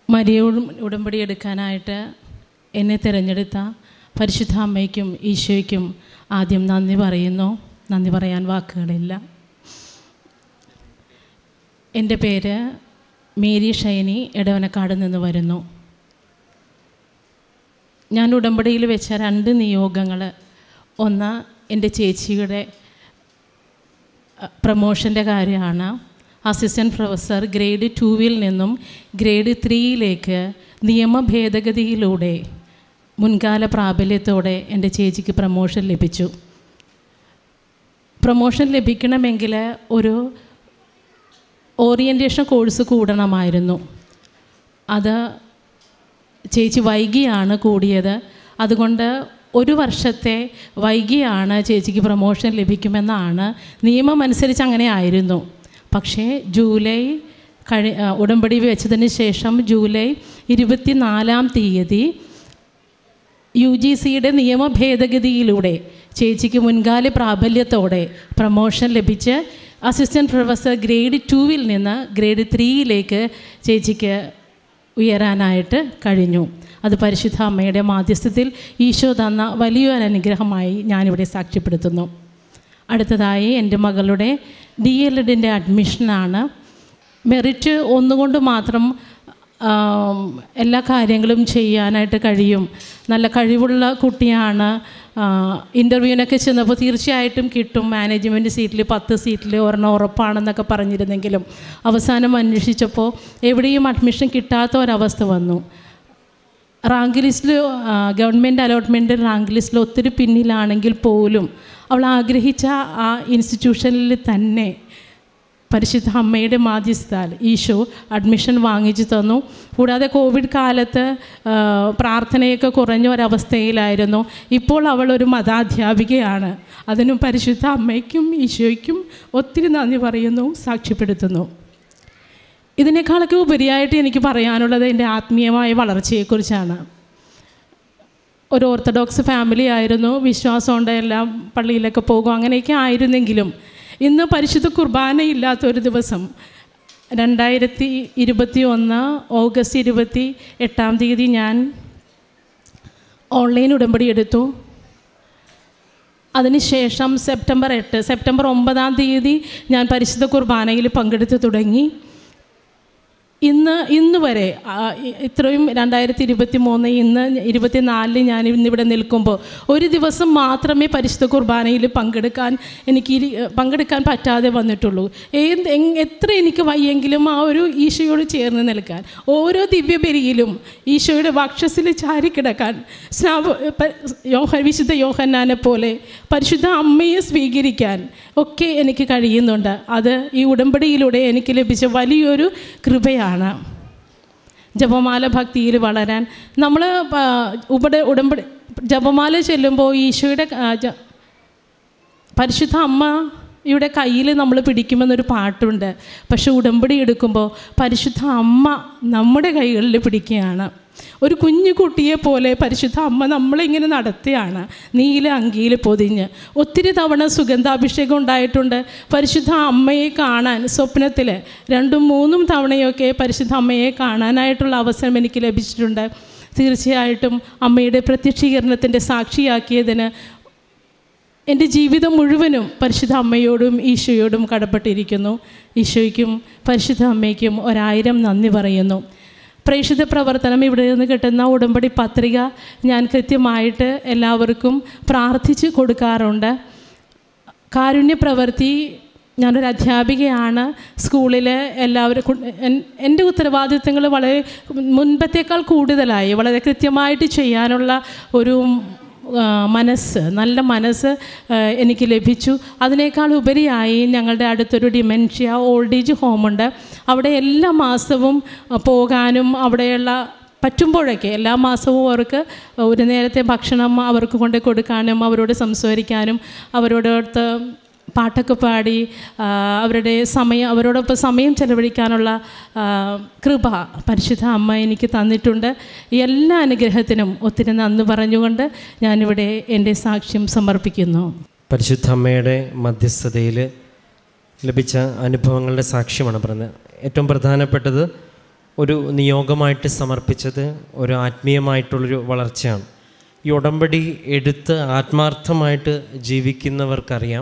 മരിയോടും ഉടമ്പടി എടുക്കാനായിട്ട് എന്നെ തിരഞ്ഞെടുത്ത പരിശുദ്ധ അമ്മയ്ക്കും ഈശോയ്ക്കും ആദ്യം നന്ദി പറയുന്നു. നന്ദി പറയാൻ വാക്കുകളില്ല. എൻ്റെ പേര് മേരി ഷൈനി, എടവനക്കാട് നിന്ന് വരുന്നു. ഞാൻ ഉടമ്പടിയിൽ വെച്ച 2 നിയോഗങ്ങൾ, ഒന്ന് എൻ്റെ ചേച്ചിയുടെ പ്രമോഷൻ്റെ കാര്യമാണ്. അസിസ്റ്റൻറ്റ് പ്രൊഫസർ ഗ്രേഡ് 2 നിന്നും ഗ്രേഡ് 3 നിയമ ഭേദഗതിയിലൂടെ മുൻകാല പ്രാബല്യത്തോടെ എൻ്റെ ചേച്ചിക്ക് പ്രമോഷൻ ലഭിച്ചു. പ്രമോഷൻ ലഭിക്കണമെങ്കിൽ ഒരു ഓറിയൻറ്റേഷൻ കോഴ്സ് കൂടണമായിരുന്നു. അത് ചേച്ചി വൈകിയാണ് കൂടിയത്. അതുകൊണ്ട് 1 വർഷത്തെ വൈകിയാണ് ചേച്ചിക്ക് പ്രമോഷൻ ലഭിക്കുമെന്നാണ് നിയമം അനുസരിച്ച് അങ്ങനെ ആയിരുന്നു. പക്ഷേ ജൂലൈ ഉടമ്പടി വെച്ചതിന് ശേഷം ജൂലൈ 24-ാം തീയതി UGCയുടെ നിയമ ഭേദഗതിയിലൂടെ ചേച്ചിക്ക് മുൻകാല പ്രാബല്യത്തോടെ പ്രമോഷൻ ലഭിച്ച് അസിസ്റ്റൻറ്റ് പ്രൊഫസർ ഗ്രേഡ് 2 നിന്ന് ഗ്രേഡ് 3 ചേച്ചിക്ക് ഉയരാനായിട്ട് കഴിഞ്ഞു. അത് പരിശുദ്ധ അമ്മയുടെ മാധ്യസ്ഥത്തിൽ ഈശോ തന്ന വലിയൊരു അനുഗ്രഹമായി ഞാനിവിടെ സാക്ഷ്യപ്പെടുത്തുന്നു. അടുത്തതായി എൻ്റെ മകളുടെ DLEDൻ്റെ അഡ്മിഷനാണ്. മെറിറ്റ് ഒന്നുകൊണ്ട് മാത്രം എല്ലാ കാര്യങ്ങളും ചെയ്യാനായിട്ട് കഴിയും. നല്ല കഴിവുള്ള കുട്ടിയാണ്. ഇൻ്റർവ്യൂവിനൊക്കെ ചെന്നപ്പോൾ തീർച്ചയായിട്ടും കിട്ടും, മാനേജ്മെൻറ്റ് സീറ്റിൽ 10 സീറ്റിൽ ഒരെണ്ണം ഉറപ്പാണെന്നൊക്കെ പറഞ്ഞിരുന്നെങ്കിലും അവസാനം അന്വേഷിച്ചപ്പോൾ എവിടെയും അഡ്മിഷൻ കിട്ടാത്ത ഒരവസ്ഥ വന്നു. റാങ്ക് ലിസ്റ്റിൽ, ഗവൺമെൻറ് അലോട്ട്മെൻറ്റ് റാങ്ക് ലിസ്റ്റിൽ ഒത്തിരി പിന്നിലാണെങ്കിൽ പോലും അവൾ ആഗ്രഹിച്ച ആ ഇൻസ്റ്റിറ്റ്യൂഷനിൽ തന്നെ പരിശുദ്ധ അമ്മയുടെ മാധ്യസ്ഥത്താൽ ഈശോ അഡ്മിഷൻ വാങ്ങിച്ചു തന്നു. കൂടാതെ കോവിഡ് കാലത്ത് പ്രാർത്ഥനയൊക്കെ കുറഞ്ഞ ഒരവസ്ഥയിലായിരുന്നു. ഇപ്പോൾ അവൾ ഒരു മതാധ്യാപികയാണ്. അതിനും പരിശുദ്ധ അമ്മയ്ക്കും ഈശോയ്ക്കും ഒത്തിരി നന്ദി പറയുന്നു, സാക്ഷ്യപ്പെടുത്തുന്നു. ഇതിനേക്കാളൊക്കെ ഉപരിയായിട്ട് എനിക്ക് പറയാനുള്ളത് എൻ്റെ ആത്മീയമായ വളർച്ചയെക്കുറിച്ചാണ്. ഒരു ഓർത്തഡോക്സ് ഫാമിലി ആയിരുന്നു, വിശ്വാസമുണ്ട്, എല്ലാം പള്ളിയിലൊക്കെ പോകും, അങ്ങനെയൊക്കെ ആയിരുന്നെങ്കിലും ഇന്ന് പരിശുദ്ധ കുർബാനയില്ലാത്തൊരു ദിവസം 2021 ഓഗസ്റ്റ് 28-ാം തീയതി ഞാൻ ഓൺലൈൻ ഉടമ്പടി എടുത്തു. അതിനുശേഷം സെപ്റ്റംബർ 9-ാം തീയതി ഞാൻ പരിശുദ്ധ കുർബാനയിൽ പങ്കെടുത്ത് തുടങ്ങി. ഇന്ന് വരെ ഇത്രയും 2023 ഇന്ന് 24 ഞാൻ ഇന്നിവിടെ നിൽക്കുമ്പോൾ ഒരു ദിവസം മാത്രമേ പരിശുദ്ധ കുർബാനയിൽ പങ്കെടുക്കാൻ പറ്റാതെ വന്നിട്ടുള്ളൂ. എത്ര എനിക്ക് വയ്യെങ്കിലും ആ ഒരു ഈശോയോട് ചേർന്ന് നിൽക്കാൻ, ഓരോ ദിവ്യബലിയിലും ഈശോയുടെ വക്ഷസിൽ ചാരിക്കിടക്കാൻ, വിശുദ്ധ യോഹന്നാനെ പോലെ പരിശുദ്ധ അമ്മയെ സ്വീകരിക്കാൻ ഒക്കെ എനിക്ക് കഴിയുന്നുണ്ട്. അത് ഈ ഉടമ്പടിയിലൂടെ എനിക്ക് ലഭിച്ച വലിയൊരു കൃപയാണ്. ജപമാല ഭക്തിയിൽ വളരാൻ നമ്മൾ ഉടമ്പടി ജപമാല ചെല്ലുമ്പോൾ ഈശോയുടെ പരിശുദ്ധ അമ്മയുടെ കയ്യിൽ നമ്മൾ പിടിക്കുമെന്നൊരു പാട്ടുണ്ട്. പക്ഷെ ഉടമ്പടി എടുക്കുമ്പോൾ പരിശുദ്ധ അമ്മ നമ്മുടെ കൈകളിൽ പിടിക്കുകയാണ്. ഒരു കുഞ്ഞു കുട്ടിയെ പോലെ പരിശുദ്ധ അമ്മ നമ്മളിങ്ങനെ നടത്തുകയാണ്, നീല അങ്കിയിൽ പൊതിഞ്ഞ്. ഒത്തിരി തവണ സുഗന്ധാഭിഷേകം ഉണ്ടായിട്ടുണ്ട്. പരിശുദ്ധ അമ്മയെ കാണാൻ സ്വപ്നത്തിൽ 2-3 തവണയൊക്കെ പരിശുദ്ധ അമ്മയെ കാണാനായിട്ടുള്ള അവസരം എനിക്ക് ലഭിച്ചിട്ടുണ്ട്. തീർച്ചയായിട്ടും അമ്മയുടെ പ്രത്യക്ഷീകരണത്തിൻ്റെ സാക്ഷിയാക്കിയതിന് എൻ്റെ ജീവിതം മുഴുവനും പരിശുദ്ധ അമ്മയോടും ഈശോയോടും കടപ്പെട്ടിരിക്കുന്നു. ഈശോയ്ക്കും പരിശുദ്ധ അമ്മയ്ക്കും 1000 നന്ദി പറയുന്നു. പ്രേക്ഷിത പ്രവർത്തനം ഇവിടെ നിന്ന് കിട്ടുന്ന ഉടമ്പടി പത്രിക ഞാൻ കൃത്യമായിട്ട് എല്ലാവർക്കും പ്രാർത്ഥിച്ച് കൊടുക്കാറുണ്ട്. കാരുണ്യ പ്രവൃത്തി, ഞാനൊരു അധ്യാപികയാണ്. സ്കൂളിൽ എല്ലാവരും എൻ്റെ ഉത്തരവാദിത്തങ്ങൾ വളരെ മുൻപത്തേക്കാൾ കൂടുതലായി വളരെ കൃത്യമായിട്ട് ചെയ്യാനുള്ള ഒരു നല്ല മനസ്സ് എനിക്ക് ലഭിച്ചു. അതിനേക്കാൾ ഉപരിയായി ഞങ്ങളുടെ അടുത്തൊരു ഡിമെൻഷ്യ ഓൾഡ് ഏജ് ഹോമുണ്ട്. അവിടെ എല്ലാ മാസവും പോകാനും അവിടെയുള്ള പറ്റുമ്പോഴൊക്കെ എല്ലാ മാസവും അവർക്ക് ഒരു നേരത്തെ ഭക്ഷണം അവർക്ക് കൊണ്ട് കൊടുക്കാനും അവരോട് സംസാരിക്കാനും അവരോടൊത്ത് പാട്ടൊക്കെ പാടി അവരോടൊപ്പം സമയം ചെലവഴിക്കാനുള്ള കൃപ പരിശുദ്ധ അമ്മ എനിക്ക് തന്നിട്ടുണ്ട്. എല്ലാ അനുഗ്രഹത്തിനും ഒത്തിരി നന്ദി പറഞ്ഞുകൊണ്ട് ഞാനിവിടെ എൻ്റെ സാക്ഷ്യം സമർപ്പിക്കുന്നു. പരിശുദ്ധ അമ്മയുടെ മധ്യസ്ഥതയിൽ ലഭിച്ച അനുഭവങ്ങളുടെ സാക്ഷ്യമാണ് പറഞ്ഞത്. ഏറ്റവും പ്രധാനപ്പെട്ടത് ഒരു നിയോഗമായിട്ട് സമർപ്പിച്ചത് ഒരു ആത്മീയമായിട്ടുള്ളൊരു വളർച്ചയാണ്. ഈ ഉടമ്പടി എടുത്ത് ആത്മാർത്ഥമായിട്ട് ജീവിക്കുന്നവർക്കറിയാം,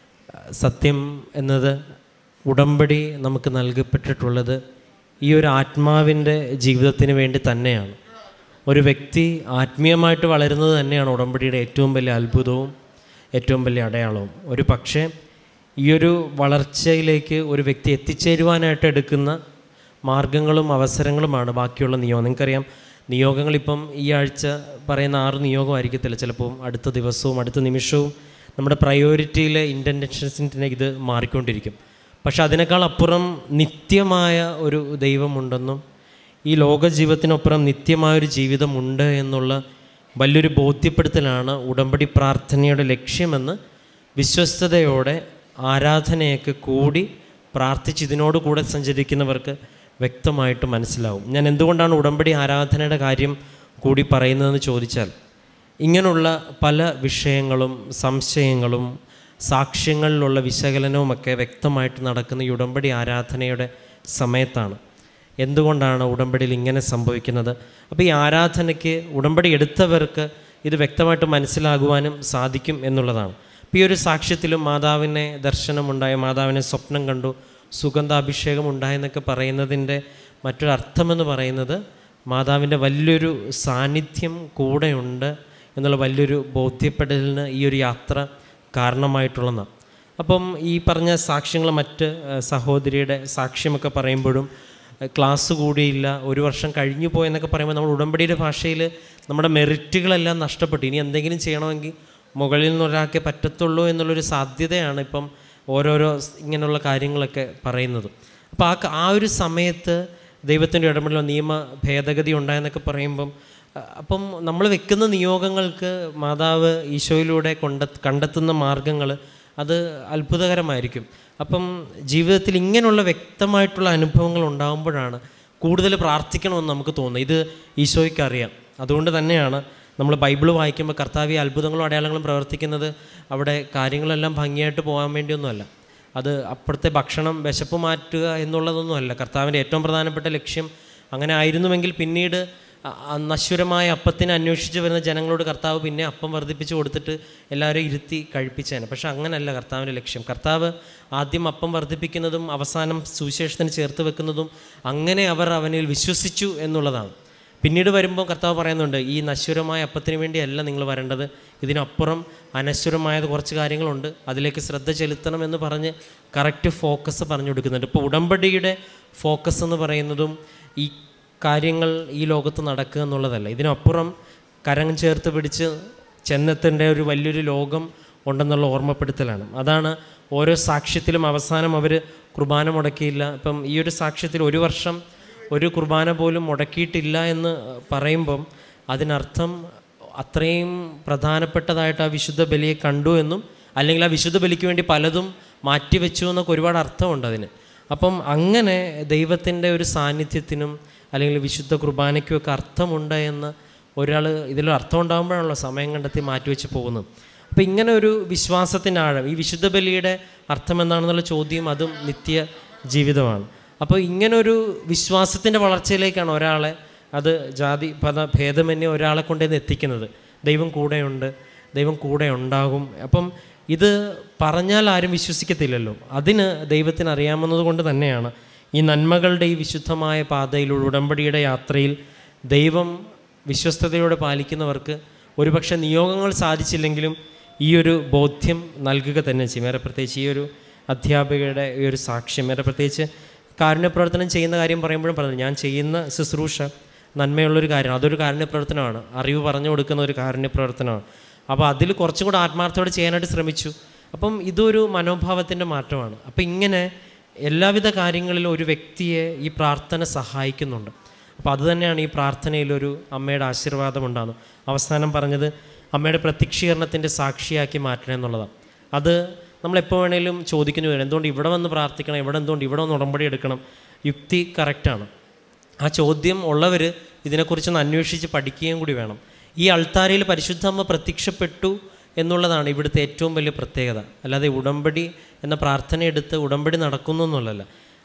സത്യം എന്നത് ഉടമ്പടി നമുക്ക് നൽകപ്പെട്ടിട്ടുള്ളത് ഈ ഒരു ആത്മാവിൻ്റെ ജീവിതത്തിന് വേണ്ടി തന്നെയാണ്. ഒരു വ്യക്തി ആത്മീയമായിട്ട് വളരുന്നത് തന്നെയാണ് ഉടമ്പടിയുടെ ഏറ്റവും വലിയ അത്ഭുതവും ഏറ്റവും വലിയ അടയാളവും. ഒരു പക്ഷേ ഈ ഒരു വളർച്ചയിലേക്ക് ഒരു വ്യക്തി എത്തിച്ചേരുവാനായിട്ട് എടുക്കുന്ന മാർഗങ്ങളും അവസരങ്ങളുമാണ് ബാക്കിയുള്ള നിയോഗം. നിങ്ങൾക്കറിയാം, നിയോഗങ്ങളിപ്പം ഈ ആഴ്ച പറയുന്ന 6 നിയോഗമായിരിക്കത്തില്ല, ചിലപ്പോൾ അടുത്ത ദിവസവും അടുത്ത നിമിഷവും നമ്മുടെ പ്രയോറിറ്റിയിലെ ഇൻറ്റൻഷൻസിൻ്റെ ഇത് മാറിക്കൊണ്ടിരിക്കും. പക്ഷെ അതിനേക്കാൾ അപ്പുറം നിത്യമായ ഒരു ദൈവമുണ്ടെന്നും ഈ ലോക ജീവിതത്തിനപ്പുറം നിത്യമായൊരു ജീവിതമുണ്ട് എന്നുള്ള വലിയൊരു ബോധ്യപ്പെടുത്തലാണ് ഉടമ്പടി പ്രാർത്ഥനയുടെ ലക്ഷ്യമെന്ന് വിശ്വസ്തയോടെ ആരാധനയൊക്കെ കൂടി പ്രാർത്ഥിച്ച് ഇതിനോട് കൂടെ സഞ്ചരിക്കുന്നവർക്ക് വ്യക്തമായിട്ട് മനസ്സിലാവും. ഞാൻ എന്തുകൊണ്ടാണ് ഉടമ്പടി ആരാധനയുടെ കാര്യം കൂടി പറയുന്നതെന്ന് ചോദിച്ചാൽ, ഇങ്ങനെയുള്ള പല വിഷയങ്ങളും സംശയങ്ങളും സാക്ഷ്യങ്ങളിലുള്ള വിശകലനവുമൊക്കെ വ്യക്തമായിട്ട് നടക്കുന്ന ഈ ഉടമ്പടി ആരാധനയുടെ സമയത്താണ്. എന്തുകൊണ്ടാണ് ഉടമ്പടിയിൽ ഇങ്ങനെ സംഭവിക്കുന്നത്? അപ്പോൾ ഈ ആരാധനയ്ക്ക് ഉടമ്പടി എടുത്തവർക്ക് ഇത് വ്യക്തമായിട്ട് മനസ്സിലാകുവാനും സാധിക്കും എന്നുള്ളതാണ്. അപ്പോൾ ഈ ഒരു സാക്ഷ്യത്തിലും മാതാവിനെ ദർശനമുണ്ടായ, മാതാവിനെ സ്വപ്നം കണ്ടു, സുഗന്ധാഭിഷേകം ഉണ്ടായെന്നൊക്കെ പറയുന്നതിൻ്റെ മറ്റൊരർത്ഥമെന്ന് പറയുന്നത് മാതാവിൻ്റെ വലിയൊരു സാന്നിധ്യം കൂടെയുണ്ട് എന്നുള്ള വലിയൊരു ബോധ്യപ്പെടലിന് ഈ ഒരു യാത്ര കാരണമായിട്ടുള്ളതാണ്. അപ്പം ഈ പറഞ്ഞ സാക്ഷ്യങ്ങൾ, മറ്റ് സഹോദരിയുടെ സാക്ഷ്യമൊക്കെ പറയുമ്പോഴും ക്ലാസ് കൂടിയില്ല, 1 വർഷം കഴിഞ്ഞു പോയെന്നൊക്കെ പറയുമ്പോൾ നമ്മൾ ഉടമ്പടിയുടെ ഭാഷയിൽ നമ്മുടെ മെറിറ്റുകളെല്ലാം നഷ്ടപ്പെട്ടു, ഇനി എന്തെങ്കിലും ചെയ്യണമെങ്കിൽ മുകളിൽ നിന്ന് ഒരാൾക്കേ പറ്റത്തുള്ളൂ എന്നുള്ളൊരു സാധ്യതയാണ് ഇപ്പം ഓരോരോ ഇങ്ങനെയുള്ള കാര്യങ്ങളൊക്കെ പറയുന്നത്. അപ്പോൾ ആ ഒരു സമയത്ത് ദൈവത്തിൻ്റെ ഇടപെടലോ നിയമ ഭേദഗതി ഉണ്ടായെന്നൊക്കെ പറയുമ്പം അപ്പം നമ്മൾ വെക്കുന്ന നിയോഗങ്ങൾക്ക് മാതാവ് ഈശോയിലൂടെ കണ്ടെത്തുന്ന മാർഗങ്ങൾ അത് അത്ഭുതകരമായിരിക്കും. അപ്പം ജീവിതത്തിൽ ഇങ്ങനെയുള്ള വ്യക്തമായിട്ടുള്ള അനുഭവങ്ങൾ ഉണ്ടാകുമ്പോഴാണ് കൂടുതൽ പ്രാർത്ഥിക്കണമെന്ന് നമുക്ക് തോന്നുന്നത്. ഇത് ഈശോയ്ക്ക് അറിയാം. അതുകൊണ്ട് തന്നെയാണ് നമ്മൾ ബൈബിൾ വായിക്കുമ്പോൾ കർത്താവ് അത്ഭുതങ്ങളും അടയാളങ്ങളും പ്രവർത്തിക്കുന്നത് അവിടെ കാര്യങ്ങളെല്ലാം ഭംഗിയായിട്ട് പോകാൻ വേണ്ടിയൊന്നുമല്ല. അത് അപ്പോഴത്തെ ഭക്ഷണം വിശപ്പ് മാറ്റുക എന്നുള്ളതൊന്നുമല്ല കർത്താവിൻ്റെ ഏറ്റവും പ്രധാനപ്പെട്ട ലക്ഷ്യം. അങ്ങനെ ആയിരുന്നുവെങ്കിൽ പിന്നീട് നശ്വരമായ അപ്പത്തിനെ അന്വേഷിച്ച് വരുന്ന ജനങ്ങളോട് കർത്താവ് പിന്നെ അപ്പം വർദ്ധിപ്പിച്ച് കൊടുത്തിട്ട് എല്ലാവരെയും ഇരുത്തി കഴിപ്പിച്ചേനെ. പക്ഷെ അങ്ങനെയല്ല കർത്താവിൻ്റെ ലക്ഷ്യം. കർത്താവ് ആദ്യം അപ്പം വർദ്ധിപ്പിക്കുന്നതും അവസാനം സുവിശേഷത്തിന് ചേർത്ത് വെക്കുന്നതും അങ്ങനെ അവർ അവനിൽ വിശ്വസിച്ചു എന്നുള്ളതാണ്. പിന്നീട് വരുമ്പോൾ കർത്താവ് പറയുന്നുണ്ട്, ഈ നശ്വരമായ അപ്പത്തിന് വേണ്ടിയല്ല നിങ്ങൾ വരേണ്ടത്, ഇതിനപ്പുറം അനശ്വരമായത് കുറച്ച് കാര്യങ്ങളുണ്ട്, അതിലേക്ക് ശ്രദ്ധ ചെലുത്തണം എന്ന് പറഞ്ഞ് കറക്റ്റ് ഫോക്കസ് പറഞ്ഞു കൊടുക്കുന്നുണ്ട്. ഇപ്പോൾ ഉടമ്പടിയുടെ ഫോക്കസ് എന്ന് പറയുന്നതും ഈ കാര്യങ്ങൾ ഈ ലോകത്ത് നടക്കുക എന്നുള്ളതല്ല, ഇതിനപ്പുറം കരം ചേർത്ത് പിടിച്ച് ചെന്നെത്തേണ്ട ഒരു വലിയൊരു ലോകം ഉണ്ടെന്നുള്ള ഓർമ്മപ്പെടുത്തലാണ്. അതാണ് ഓരോ സാക്ഷ്യത്തിലും അവസാനം അവർ കുർബാന മുടക്കിയില്ല. ഇപ്പം ഈ ഒരു സാക്ഷ്യത്തിൽ 1 വർഷം ഒരു കുർബാന പോലും മുടക്കിയിട്ടില്ല എന്ന് പറയുമ്പം അതിനർത്ഥം അത്രയും പ്രധാനപ്പെട്ടതായിട്ട് ആ വിശുദ്ധ ബലിയെ കണ്ടു എന്നും, അല്ലെങ്കിൽ ആ വിശുദ്ധ ബലിക്ക് വേണ്ടി പലതും മാറ്റിവെച്ചു എന്നൊക്കെ ഒരുപാട് അർത്ഥമുണ്ട് അതിന്. അപ്പം അങ്ങനെ ദൈവത്തിൻ്റെ ഒരു സാന്നിധ്യത്തിനും അല്ലെങ്കിൽ വിശുദ്ധ കുർബാനയ്ക്കുമൊക്കെ അർത്ഥമുണ്ട് എന്ന് ഒരാൾ ഇതിലൊരു അർത്ഥം ഉണ്ടാകുമ്പോഴാണല്ലോ സമയം കണ്ടെത്തി മാറ്റിവെച്ച് പോകുന്നത്. അപ്പോൾ ഇങ്ങനെ ഒരു വിശ്വാസത്തിൻ്റെ ആഴം, ഈ വിശുദ്ധ ബലിയുടെ അർത്ഥം എന്താണെന്നുള്ള ചോദ്യം, അതും നിത്യ ജീവിതമാണ്. അപ്പോൾ ഇങ്ങനൊരു വിശ്വാസത്തിൻ്റെ വളർച്ചയിലേക്കാണ് ഒരാളെ, അത് ജാതി ഭേദമന്യേ ഒരാളെ കൊണ്ടുവന്ന് എത്തിക്കുന്നത്. ദൈവം കൂടെയുണ്ട്, ദൈവം കൂടെ ഉണ്ടാകും. അപ്പം ഇത് പറഞ്ഞാൽ ആരും വിശ്വസിക്കത്തില്ലല്ലോ. അതിന് ദൈവത്തിന് അറിയാമെന്നത് കൊണ്ട് തന്നെയാണ് ഈ നന്മകളുടെ ഈ വിശുദ്ധമായ പാതയിലൂടെ ഉടമ്പടിയുടെ യാത്രയിൽ ദൈവം വിശ്വസ്തയോടെ പാലിക്കുന്നവർക്ക് ഒരുപക്ഷെ നിയോഗങ്ങൾ സാധിച്ചില്ലെങ്കിലും ഈ ഒരു ബോധ്യം നൽകുക തന്നെ ചെയ്യും. വേറെ പ്രത്യേകിച്ച് ഈ ഒരു അധ്യാപികയുടെ ഈ ഒരു സാക്ഷ്യം, വേറെ പ്രത്യേകിച്ച് കാരുണ്യപ്രവർത്തനം ചെയ്യുന്ന കാര്യം പറയുമ്പോഴും പറഞ്ഞു, ഞാൻ ചെയ്യുന്ന ശുശ്രൂഷ നന്മയുള്ളൊരു കാര്യമാണ്, അതൊരു കാരുണ്യപ്രവർത്തനമാണ്, അറിവ് പറഞ്ഞു കൊടുക്കുന്ന ഒരു കാരുണ്യപ്രവർത്തനമാണ്. അപ്പോൾ അതിൽ കുറച്ചും കൂടെ ആത്മാർത്ഥത്തോടെ ചെയ്യാനായിട്ട് ശ്രമിച്ചു. അപ്പം ഇതൊരു മനോഭാവത്തിൻ്റെ മാറ്റമാണ്. അപ്പം ഇങ്ങനെ എല്ലാവിധ കാര്യങ്ങളിലും ഒരു വ്യക്തിയെ ഈ പ്രാർത്ഥന സഹായിക്കുന്നുണ്ട്. അപ്പോൾ അതുതന്നെയാണ് ഈ പ്രാർത്ഥനയിലൊരു അമ്മയുടെ ആശീർവാദം ഉണ്ടാകുന്നു. അവസാനം പറഞ്ഞത് അമ്മയുടെ പ്രത്യക്ഷീകരണത്തിൻ്റെ സാക്ഷിയാക്കി മാറ്റണം എന്നുള്ളതാണ്. അത് നമ്മളെപ്പോൾ വേണേലും ചോദിക്കുന്നു വരും, എന്തുകൊണ്ട് ഇവിടെ വന്ന് പ്രാർത്ഥിക്കണം, എന്തുകൊണ്ട് ഇവിടെ വന്ന് ഉടമ്പടി എടുക്കണം? യുക്തി കറക്റ്റാണ്. ആ ചോദ്യം ഉള്ളവർ ഇതിനെക്കുറിച്ചൊന്ന് അന്വേഷിച്ച് പഠിക്കുകയും കൂടി വേണം. ഈ അൾത്താരയിൽ പരിശുദ്ധ അമ്മ പ്രത്യക്ഷപ്പെട്ടു എന്നുള്ളതാണ് ഇവിടുത്തെ ഏറ്റവും വലിയ പ്രത്യേകത. അല്ലാതെ ഉടമ്പടി എന്ന പ്രാർത്ഥന എടുത്ത് ഉടമ്പടി നടക്കുന്നു എന്നുള്ളതല്ല.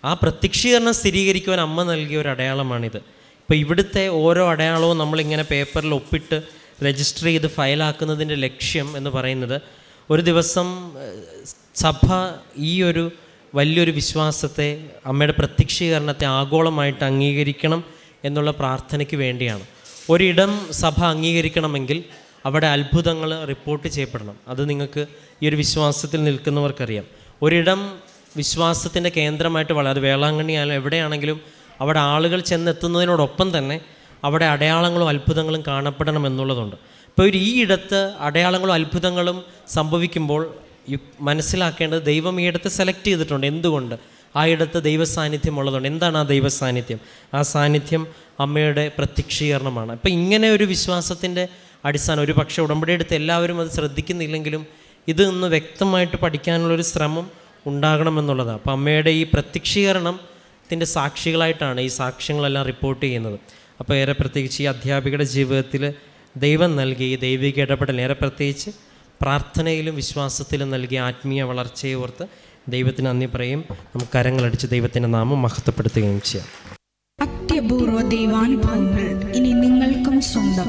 ആ പ്രത്യക്ഷീകരണം സ്ഥിരീകരിക്കുവാൻ അമ്മ നൽകിയ ഒരു അടയാളമാണിത്. ഇപ്പോൾ ഇവിടുത്തെ ഓരോ അടയാളവും നമ്മളിങ്ങനെ പേപ്പറിൽ ഒപ്പിട്ട് രജിസ്റ്റർ ചെയ്ത് ഫയലാക്കുന്നതിൻ്റെ ലക്ഷ്യം എന്ന് പറയുന്നത്, ഒരു ദിവസം സഭ ഈ ഒരു വലിയൊരു വിശ്വാസത്തെ, അമ്മയുടെ പ്രത്യക്ഷീകരണത്തെ ആഗോളമായിട്ട് അംഗീകരിക്കണം എന്നുള്ള പ്രാർത്ഥനയ്ക്ക് വേണ്ടിയാണ്. ഒരിടം സഭ അംഗീകരിക്കണമെങ്കിൽ അവിടെ അത്ഭുതങ്ങൾ റിപ്പോർട്ട് ചെയ്യപ്പെടണം. അത് നിങ്ങൾക്ക് ഈ ഒരു വിശ്വാസത്തിൽ നിൽക്കുന്നവർക്കറിയാം. ഒരിടം വിശ്വാസത്തിൻ്റെ കേന്ദ്രമായിട്ട് വളരെ, വേളാങ്കണ്ണി ആയാലും എവിടെയാണെങ്കിലും അവിടെ ആളുകൾ ചെന്നെത്തുന്നതിനോടൊപ്പം തന്നെ അവിടെ അടയാളങ്ങളും അത്ഭുതങ്ങളും കാണപ്പെടണം എന്നുള്ളതുണ്ട്. ഇപ്പോൾ ഈ ഇടത്ത് അടയാളങ്ങളും അത്ഭുതങ്ങളും സംഭവിക്കുമ്പോൾ മനസ്സിലാക്കേണ്ടത്, ദൈവം ഈ ഇടത്ത് സെലക്ട് ചെയ്തിട്ടുണ്ട്. എന്തുകൊണ്ട്? ആ ഇടത്ത് ദൈവ സാന്നിധ്യം ഉള്ളതുകൊണ്ട്. എന്താണ് ആ ദൈവ സാന്നിധ്യം? ആ സാന്നിധ്യം അമ്മയുടെ പ്രത്യക്ഷീകരണമാണ്. അപ്പോൾ ഇങ്ങനെ ഒരു വിശ്വാസത്തിൻ്റെ അടിസ്ഥാനം, ഒരു പക്ഷേ ഉടമ്പടി എടുത്ത് എല്ലാവരും അത് ശ്രദ്ധിക്കുന്നില്ലെങ്കിലും ഇത് ഒന്ന് വ്യക്തമായിട്ട് പഠിക്കാനുള്ളൊരു ശ്രമം ഉണ്ടാകണമെന്നുള്ളതാണ്. അപ്പോൾ അമ്മയുടെ ഈ പ്രത്യക്ഷീകരണത്തിൻ്റെ സാക്ഷികളായിട്ടാണ് ഈ സാക്ഷ്യങ്ങളെല്ലാം റിപ്പോർട്ട് ചെയ്യുന്നത്. അപ്പോൾ ഏറെ പ്രത്യേകിച്ച് ഈ അധ്യാപികയുടെ ജീവിതത്തിൽ ദൈവം നൽകി ഈ ദൈവിക ഇടപെടൽ, ഏറെ പ്രത്യേകിച്ച് പ്രാർത്ഥനയിലും വിശ്വാസത്തിലും നൽകിയ ആത്മീയ വളർച്ചയെ ഓർത്ത് ദൈവത്തിന് നന്ദി പറയും. നമുക്ക് കരങ്ങളടിച്ച് ദൈവത്തിൻ്റെ നാമം മഹത്വപ്പെടുത്തുകയും ചെയ്യാം. അത്യപൂർവ ദൈവാനുഭവങ്ങൾ ഇനി നിങ്ങൾക്കും സ്വന്തം.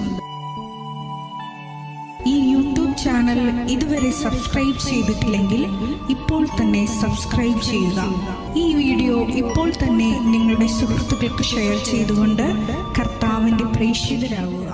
ഈ യൂട്യൂബ് ചാനൽ ഇതുവരെ സബ്സ്ക്രൈബ് ചെയ്തിട്ടില്ലെങ്കിൽ ഇപ്പോൾ തന്നെ സബ്സ്ക്രൈബ് ചെയ്യുക. ഈ വീഡിയോ ഇപ്പോൾ തന്നെ നിങ്ങളുടെ സുഹൃത്തുക്കൾക്ക് ഷെയർ ചെയ്തുകൊണ്ട് കർത്താവിൻ്റെ പ്രേക്ഷിതരാകുക.